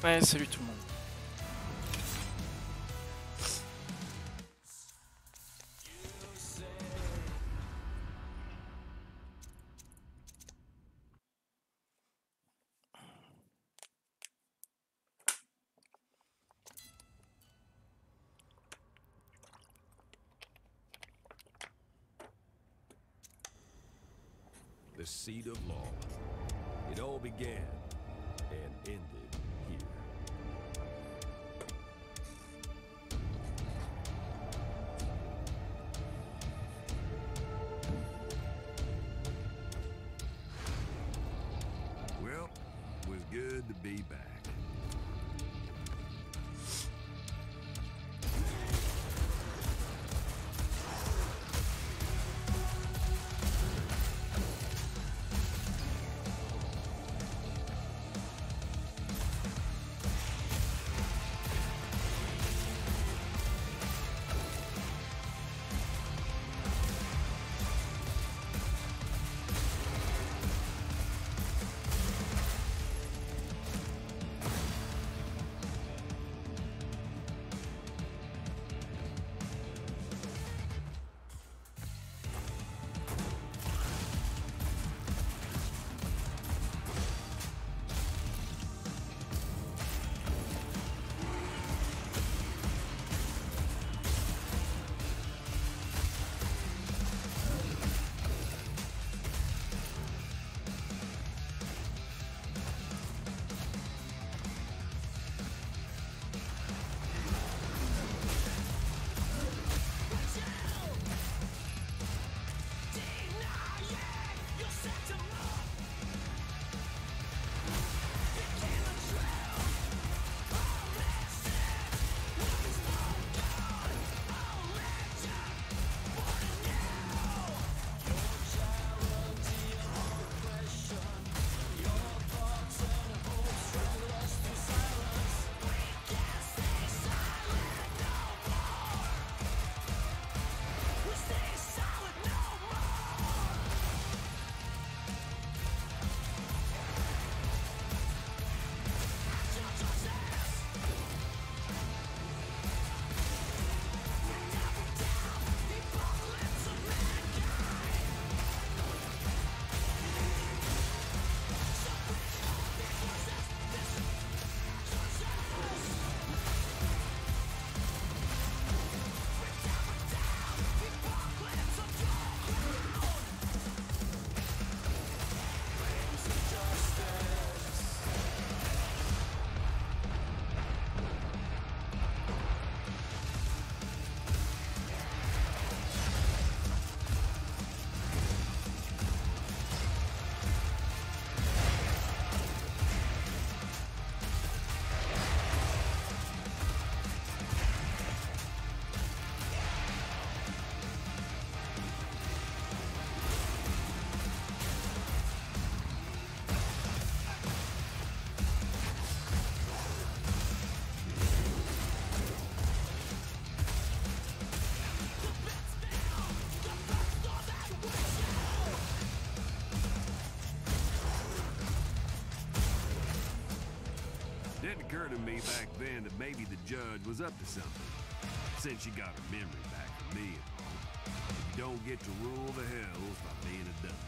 Ouais, salut tout le monde. The seat of law. It all began and ended here. Well, it was good to be back. Didn't occur to me back then that maybe the judge was up to something, since she got her memory back from me and all. You don't get to rule the hells by being a dummy.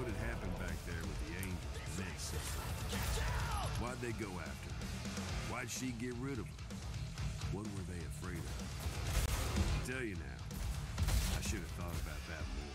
what had happened back there with the angels meant something. Why'd they go after her? Why'd she get rid of them? What were they afraid of? I'll tell you now, I should have thought about that more.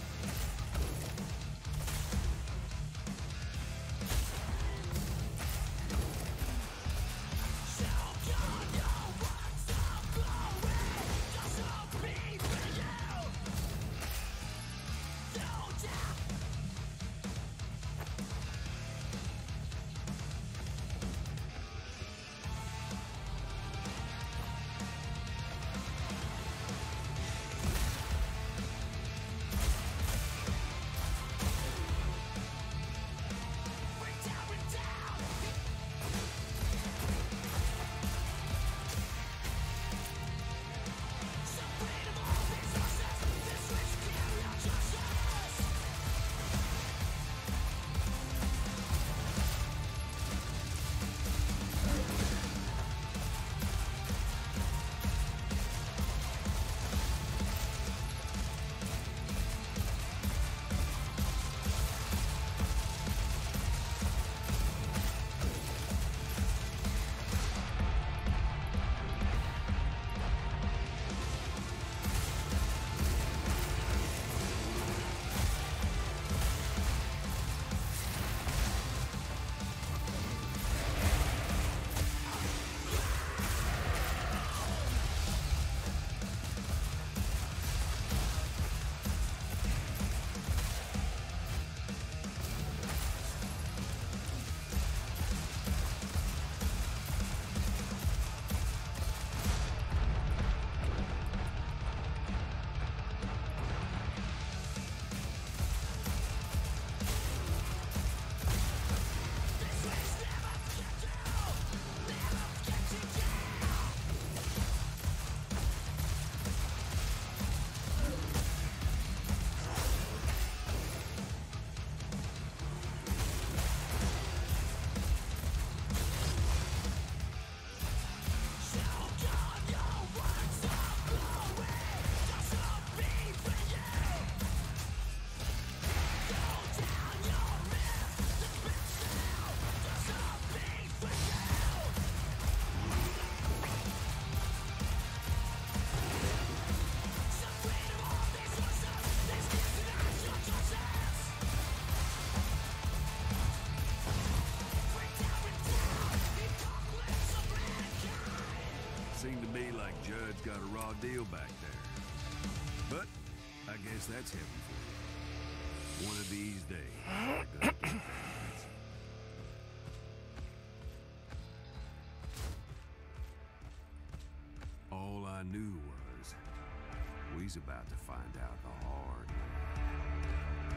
Seemed to me like Judge got a raw deal back there. But I guess that's heaven for you. One of these days, they're gonna get that. All I knew was we's about to find out the hard way.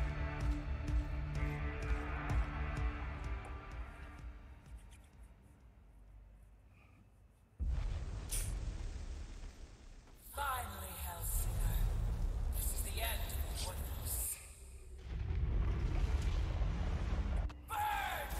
Finally, Hellsinger. This is the end of Woodhouse. Burn!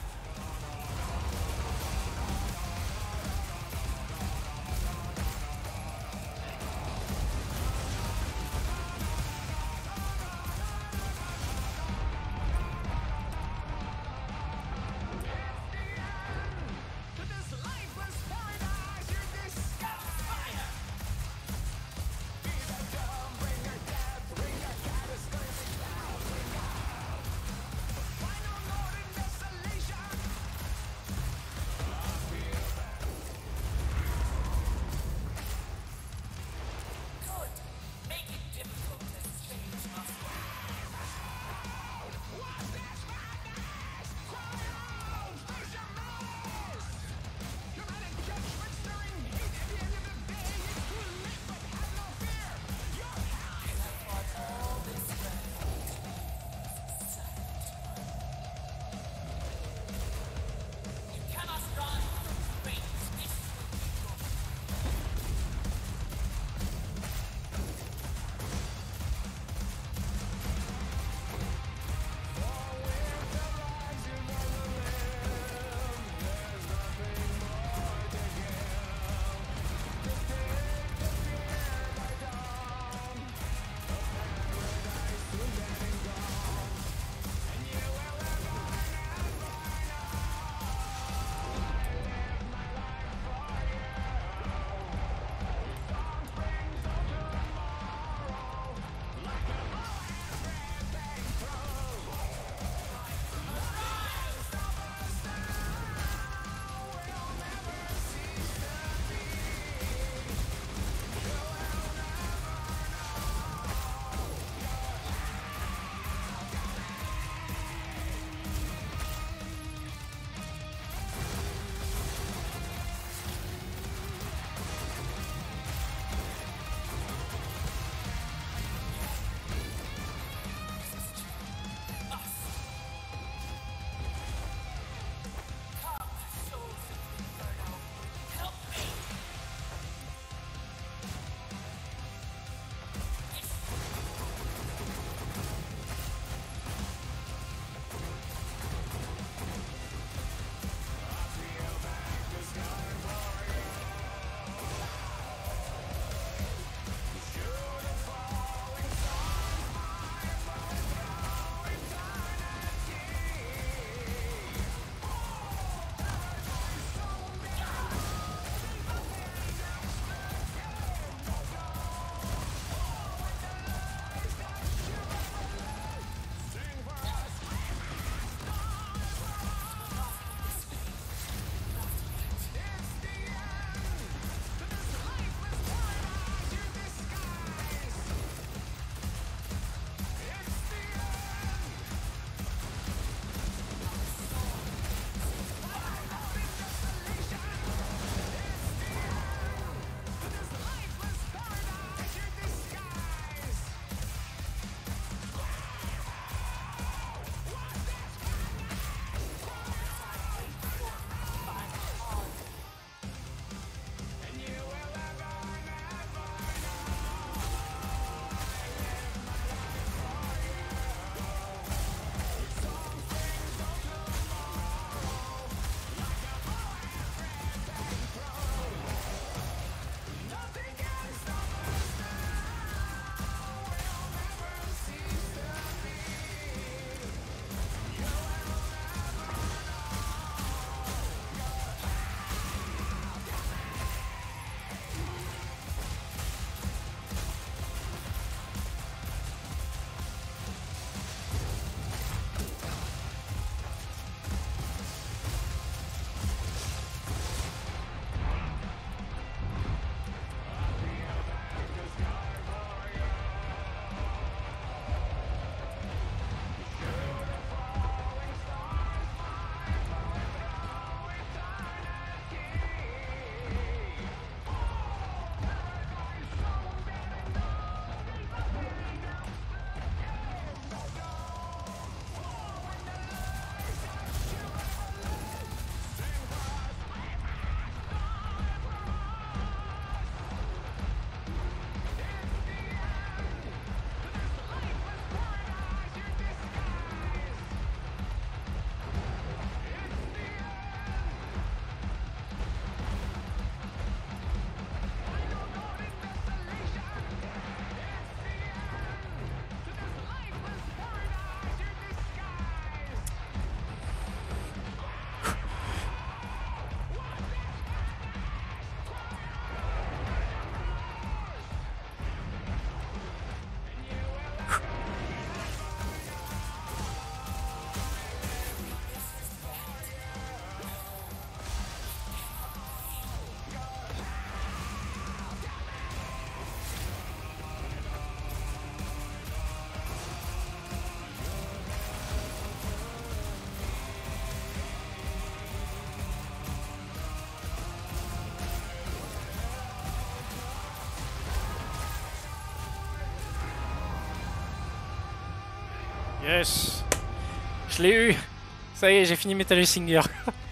Yes. Je l'ai eu. Ça y est, j'ai fini Metal Singer.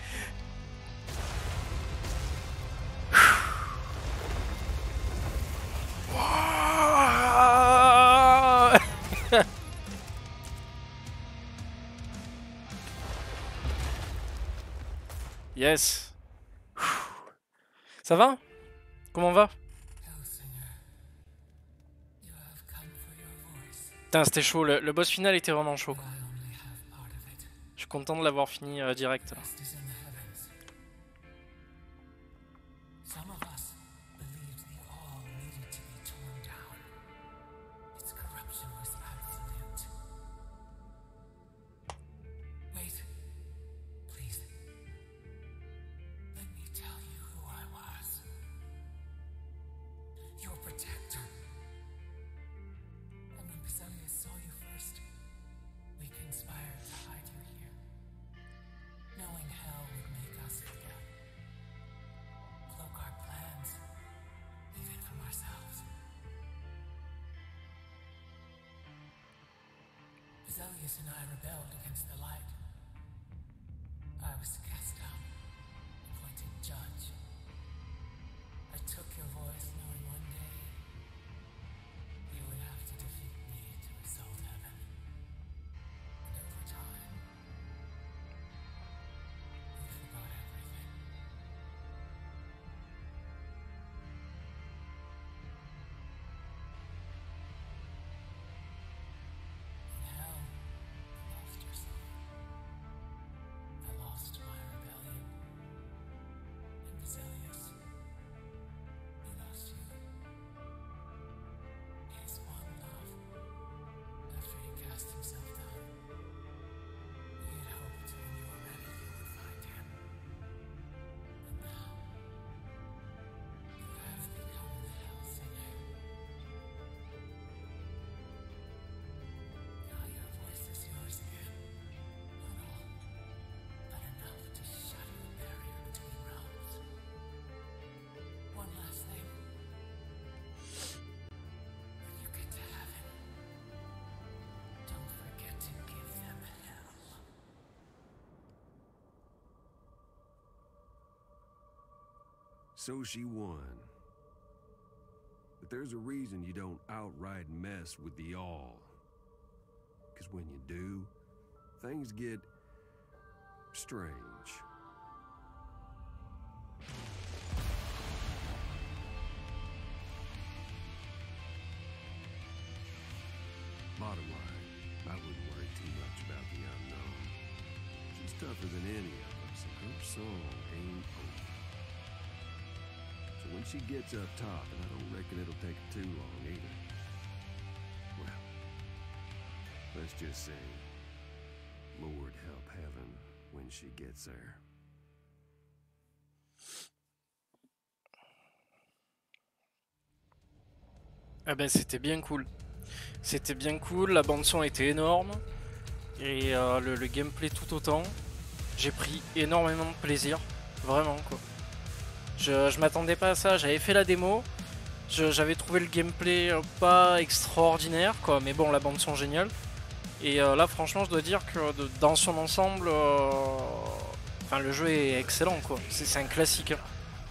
Yes. Ça va? Comment on va? Putain, c'était chaud. Le boss final était vraiment chaud, quoi. Je suis content de l'avoir fini direct. Là. Zelius and I rebelled against the light. I was cast down, appointed judge. I took your voice, knowing one day you would have to defeat me to assault heaven. And over time, we forgot everything. In hell, you lost yourself. I lost my rebellion. In Vesalius, we lost you. His one love. After he cast himself down, we had hoped when you were ready you would find him. But now, you have become the Hellsinger. Now your voice is yours again. Not all, but enough to shatter the barrier between realms. One last thing. When you get to heaven, don't forget to give them hell. So she won. But there's a reason you don't outright mess with the all. Because when you do, things get strange. Bottom line, I wouldn't worry too much about the unknown. She's tougher than any of us, and her song ain't over. So when she gets up top, and I don't reckon it'll take too long either, well, let's just say, Lord help heaven when she gets there. Ah ben c'était bien cool. C'était bien cool, la bande son était énorme. Et le gameplay tout autant. J'ai pris énormément de plaisir. Vraiment quoi. Je m'attendais pas à ça, j'avais fait la démo. J'avais trouvé le gameplay pas extraordinaire quoi. Mais bon la bande son géniale. Et là franchement je dois dire que dans son ensemble enfin, le jeu est excellent quoi. C'est un classique. Hein.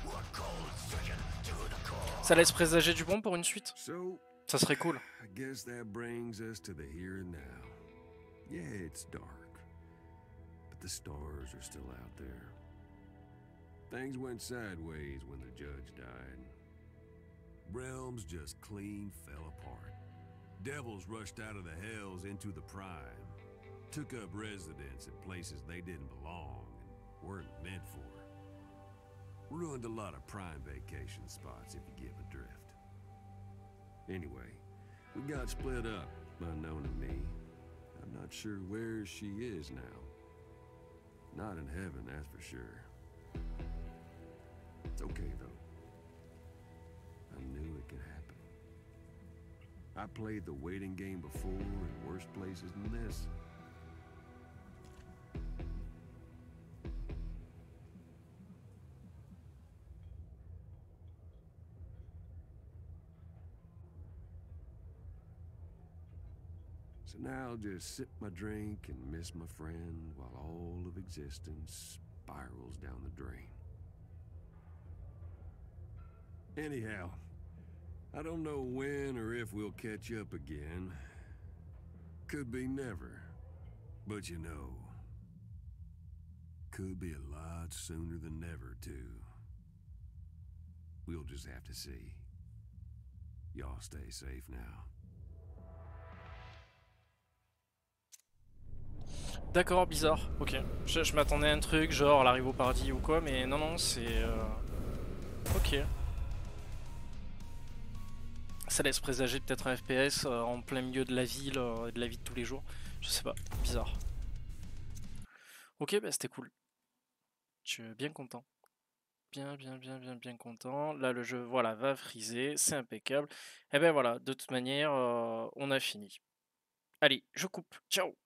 Ça laisse présager du bon pour une suite. So, Ça serait cool. I guess that brings us to the here and now. Yeah, it's dark, but the stars are still out there. Things went sideways when the judge died. Realms just clean fell apart. Devils rushed out of the hells into the prime, took up residence in places they didn't belong and weren't meant for. Ruined a lot of prime vacation spots, if you get my drift. Anyway, we got split up, unknown to me. I'm not sure where she is now. Not in heaven, that's for sure. It's okay, though. I knew it could happen. I played the waiting game before in worse places than this. So now I'll just sip my drink and miss my friend while all of existence spirals down the drain. Anyhow, I don't know when or if we'll catch up again. Could be never. But you know, could be a lot sooner than never, too. We'll just have to see. Y'all stay safe now. D'accord, bizarre. Ok. Je m'attendais à un truc, genre elle arrive au paradis ou quoi, mais non, non, c'est... Ok. Ça laisse présager peut-être un FPS en plein milieu de la ville, de la vie de tous les jours. Je sais pas, bizarre. Ok, bah c'était cool. Je suis bien content. Bien content. Là, le jeu, voilà, va friser, c'est impeccable. Et ben voilà, de toute manière, on a fini. Allez, je coupe. Ciao!